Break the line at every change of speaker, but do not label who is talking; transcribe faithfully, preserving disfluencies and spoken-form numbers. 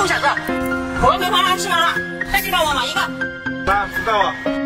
小子，我们回黄沙吃完了，再介绍我买一个。
来，知道了。